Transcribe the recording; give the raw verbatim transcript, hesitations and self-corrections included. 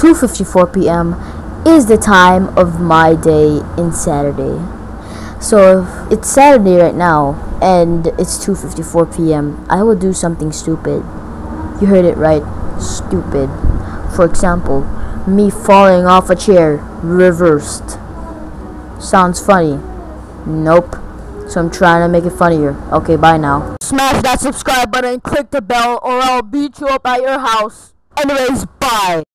two fifty-four p m is the time of my day in Saturday. So if it's Saturday right now and it's two fifty-four p m, I will do something stupid. You heard it right, stupid. For example, me falling off a chair reversed. Sounds funny? Nope. So I'm trying to make it funnier. Okay, bye now. Smash that subscribe button, click the bell, or I'll beat you up at your house. Anyways, bye.